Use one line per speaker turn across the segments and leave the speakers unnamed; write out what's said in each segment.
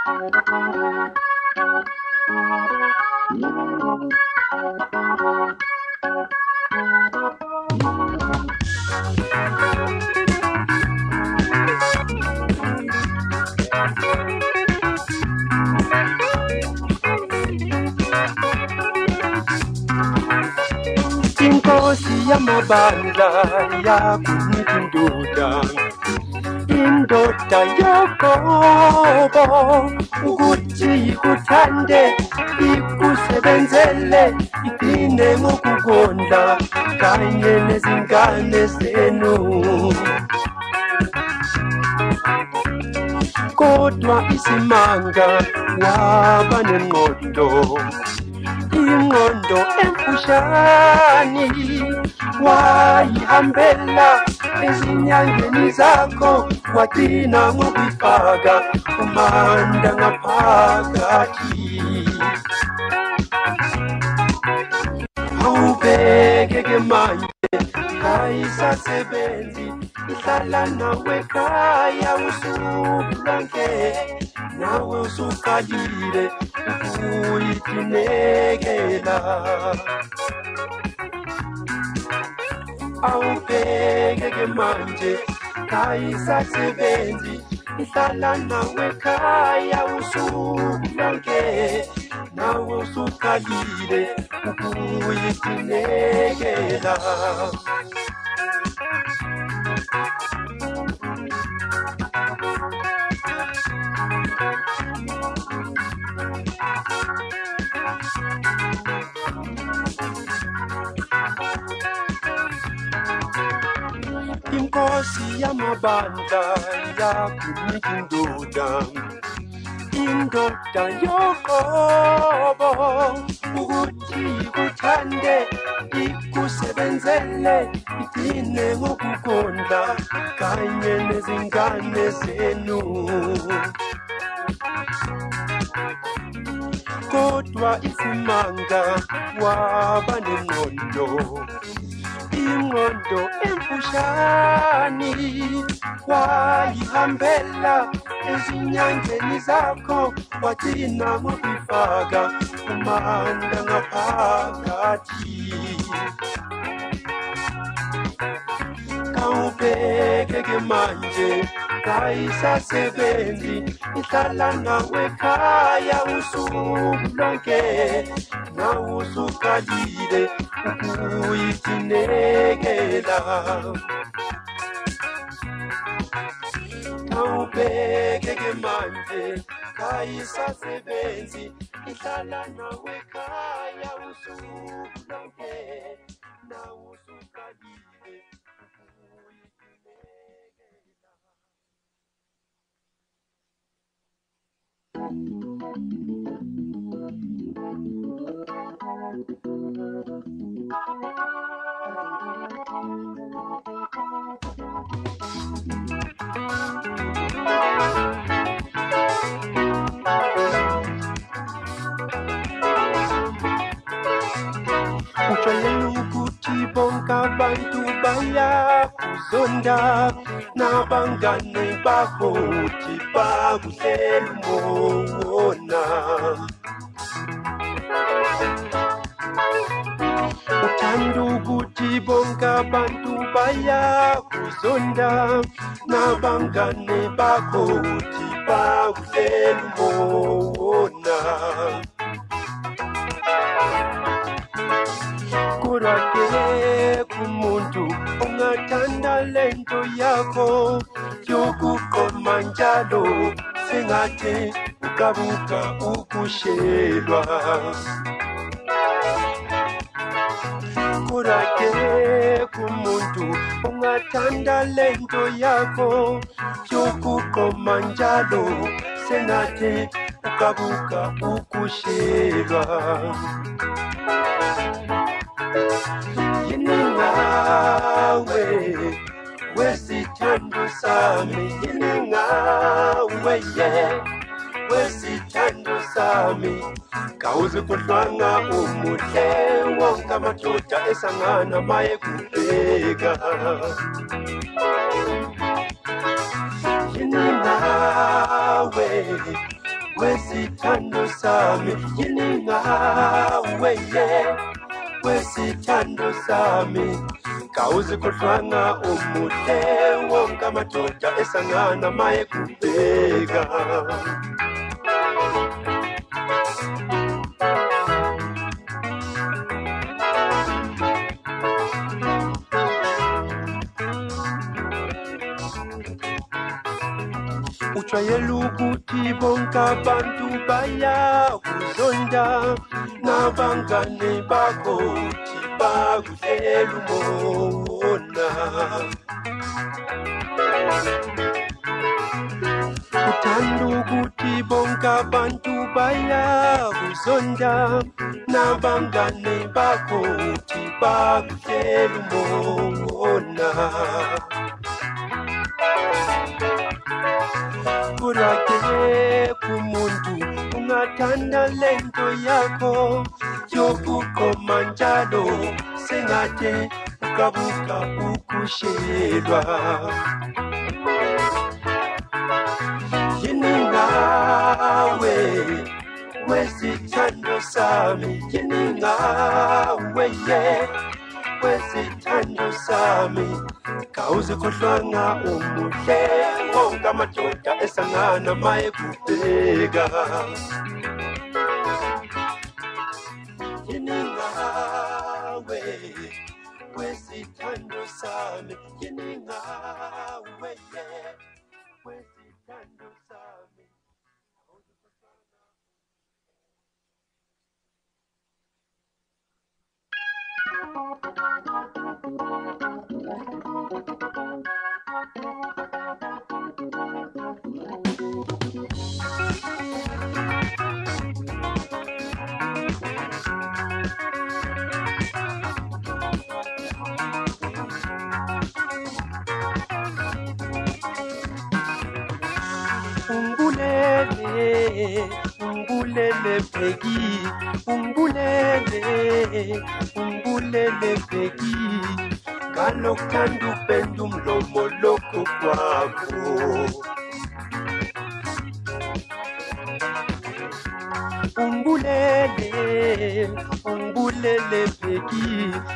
Inkosi yamabandla yakunika indoda yogobo ukuthi ikuthande ikusebenzele igcine ngokukondla kanye nezingane zenu. Kodwa isimanga waba nengqondo, ingqondo emfushane wayihambela ezinyangeni zakho wagcina ngokuyifaka umanda ngaphakathi. Awubheke-ke manje kayisasebenzi ihlala nawe ekhaya usuku lonke, nawe usuqalile ukuyidinekela. Awubheke-ke manje kayisasebenzi ihlala nawe ekhaya usuku lonke, nawe usuqalile ukuyidinekela. Inkosi yamabandla yakunika indoda yogobo ukuthi ikuthande ikusebenzele igcine ngokukondla kanye nezingane zenu. Kodwa isimanga waba nengqondo, ingqondo emfushane wayihambela ezinyangeni zakho wagcina ngokuyifaka umanda ngaphakathi. Kawubheke-ke manje kayisasebenzi ihlala nawe ekhaya usuku lonke, nawe usuqalile ukuyidinekela. Kawubheke-ke manje kayisasebenzi ihlala nawe ekhaya usuku lonke, nawe usuqalile uxolela ukuthi bonke abantu bayakuzonda, nabangane bakho uthi bakuhlela umona. Uthanda ukuthi bonke abantu bayakuzonda, nabangane bakho uthi bakuhlela umona. Kodwa-ke kumuntu ongathanda lento yakho yokuqoma njalo sengathi ukabuka ukushelwa. Kodwa-ke kumuntu ongathanda lento yakho yokuqoma njalo sengathi ukabuka ukushelwa. Yini ngawe wesithando sami, yini ngawe wesithando sami, kawuze kudlwanga umuhle wonke amadoda esangana maye kubheka. Yini ngawe wesithando sami yini ngawe wesithando sami kawuzikhohlwanga umuhle wonke amadoda esangana maye kubheka ujwayele ukuthi bonke abantu bayakuzonda nabangane bakho uthi bakuhlela umona uthanda ukuthi bonke abantu bayakuzonda nabangane bakho uthi bakuhlela umona Kurake kumuntu ungathanda lento yakho yokukoma njalo sengathi ukabuka ukushelwa yini ngawe wesithando sami yini ngawe wesithando sami kawuzikhohlwanga umuhle wonke amadoda esangana maye kubheka yini ngawe wesithando sami yini ngawe wesithando sami Ungulele bheki ungulele bheki ngalokuthanda upenda umlomo lokho kwakho ungulele bheki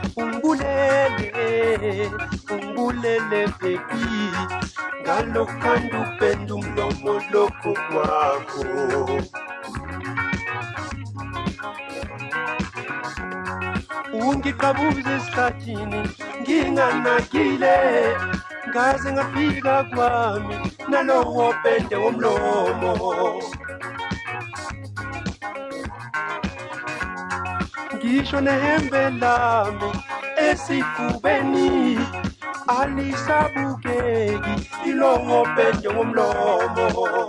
ungulele bheki ngalokuthanda upenda umlomo lokho kwakho ungiqabuze esikhathini nginganakile ngaze ngafika kwami nalowo pende womlomo ngisho nehembe lami esifubeni alisabukeki ilowo pende womlomo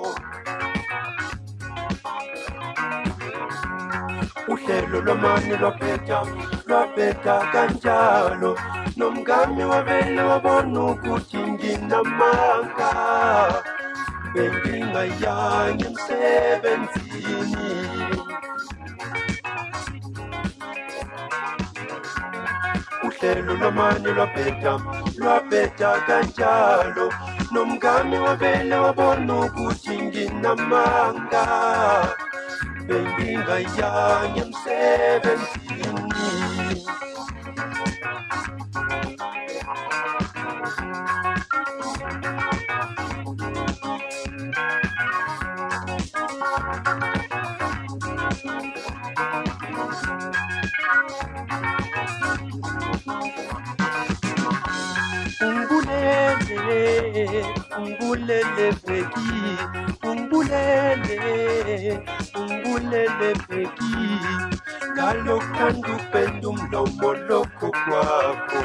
uhlelo lwamani lwaphetha kanjalo nomngami wabele wabona ukuthi nginamanga bengingayanga emsebenzini uhlelo lwamani lwaphetha kanjalo nomngami wabele wabona ukuthi nginamanga bengingayanga emsebenzini ungulele bheki ungulele bheki ngalokuthanda upenda umlomo lokho kwakho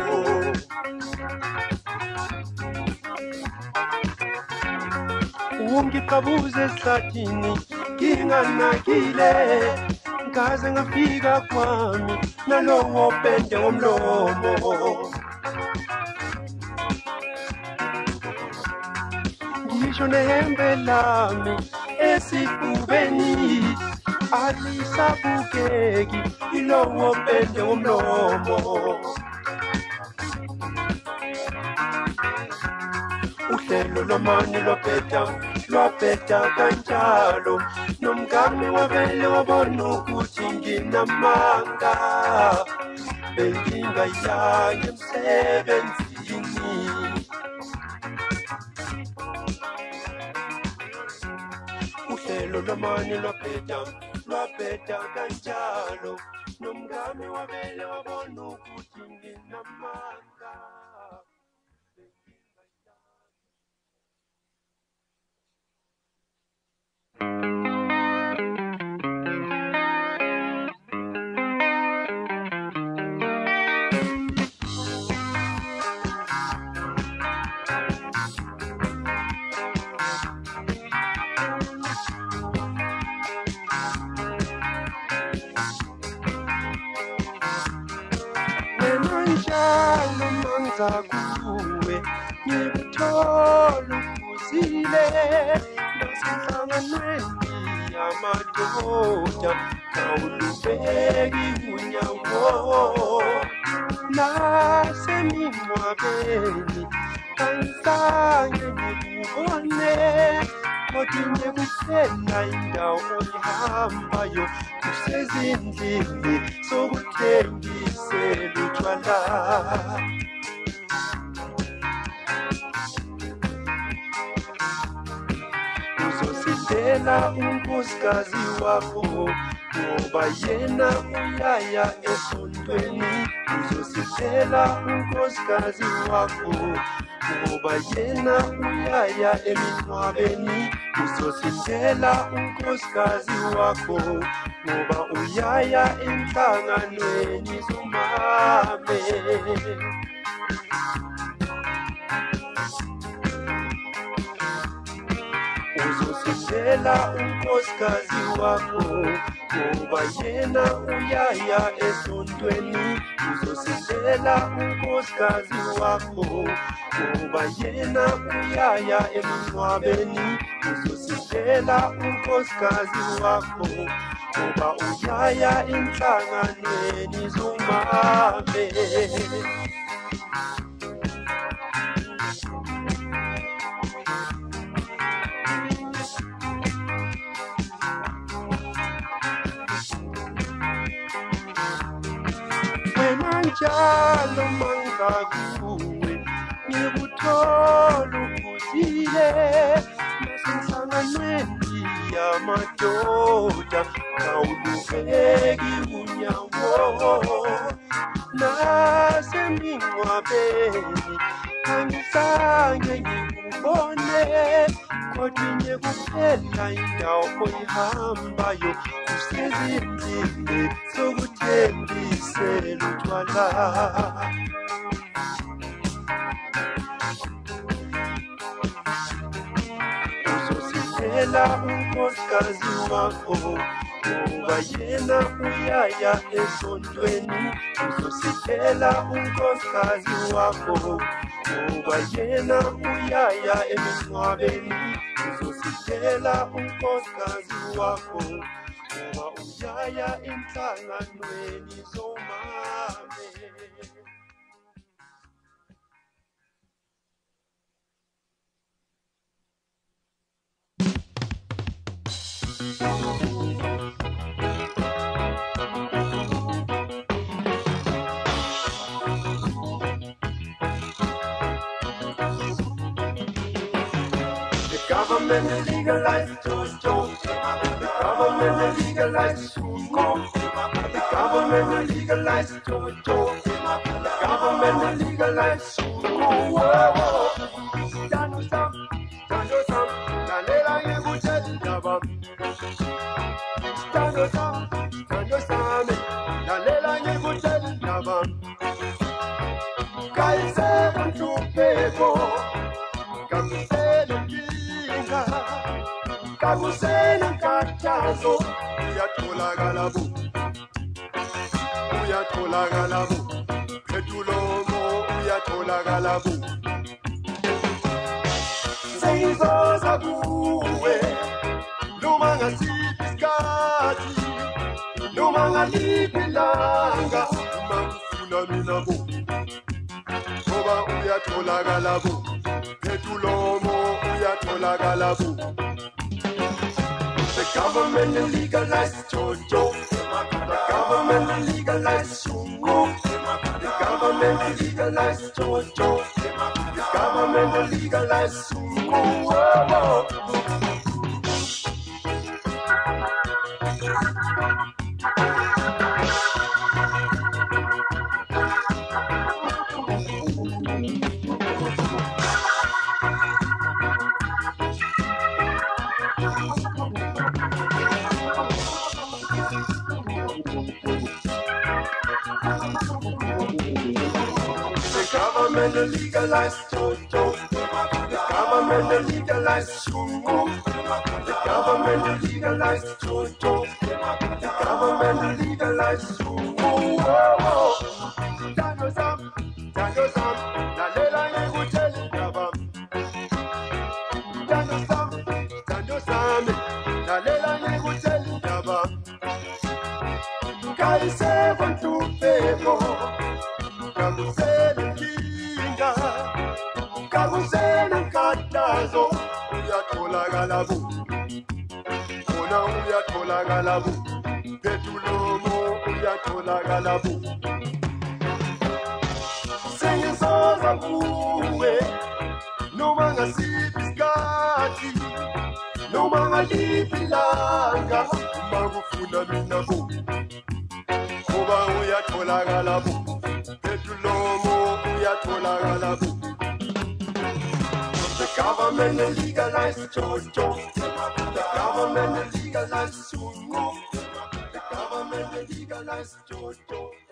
ungiqabuze esikhathini nginganakile ngaze ngafika kwami nalowo pende womlomo ngisho nehembe lami esifubeni alisabukeki ilowo pende womlomo uhlelo lwamani lwaphetha lwaphetha kanjalo nomngane wavele wabona ukuthi nginamanga bengingayanga emsebenzini uhlelo lwamani lwaphetha kanjalo nomngane wavele wabona ukuthi nginamanga Njalo manza kuwe ngikuthola uphuzile nasenhlanganweni yamadoda awulubeki unyawo nasemingcwabeni angizange ngikubone kodwa ngikuphela indawo oyihambayo kusezindlini sokuthengisela utshwala uzosindela unkosikazi wakho ngoba yena uyaya esontweni uzosindela unkosikazi wakho ngoba yena uyaya emingcwabeni uzosindela unkosikazi wakho ngoba uyaya enhlanganweni zomame uzosindela unkosikazi wakho ngoba yena uyaya esontweni uzosindela unkosikazi wakho ngoba yena uyaya emingcwabeni uzosindela unkosikazi wakho ngoba uyaya enhlanganweni zomame njalo manga kuwe ngikuthola uphuzile nasenhlanganweni yamadoda awulubeki unyawo nasemingcwabeni angizange ngikubone kodwa ngikuphela indawo oyihambayo kusezindlini sokuthengisela utshwala uzosindela unkosikazi wakho ngoba yena uyaya esontweni uzosindela unkosikazi wakho ngoba yena uyaya emingcwabeni uzosindela unkosikazi wakho ngoba uyaya enhlanganweni zomame The government legalized to the government legalized to go. The government legalized to the government legalized to go. Stand up, Nalela Yabam. Stand up, Nalela Yabam. Kaise to people. Kakusena kachazo uyatholakala bu phetulomo uyatholakala bu seyizoza kuwe noma ngasiphi isikhathi noma ngaliphi ilanga uma ufuna mina bu ngoba uyatholakala bu phetulomo uyatholakala uyatholakala bu. The government legalized Jojo. The government legalized Shungu. The government legalized Jojo. The government legalized Shungu. The government legalized Jojo. The government legalized Shungu. The government legalized Jojo. The government legalized Shungu. Dano Sam, Nalela Yeguteli Gabam. Dano Sam, Nalela Yeguteli Gabam. Kai seven to Pebo. Kagusela kinga, kagusela katazo, uyatholakala bu. Ona uyatholakala bu. Petulomo uyatholakala bu. Sengizoza kuwe, noma ngasiphi isikhathi, noma ngaliphi ilanga, uma kufuna mina bu. Ngoba uyatholakala bu. The government legalized Jojo. The government legalized Sungu. The government legalized Jojo.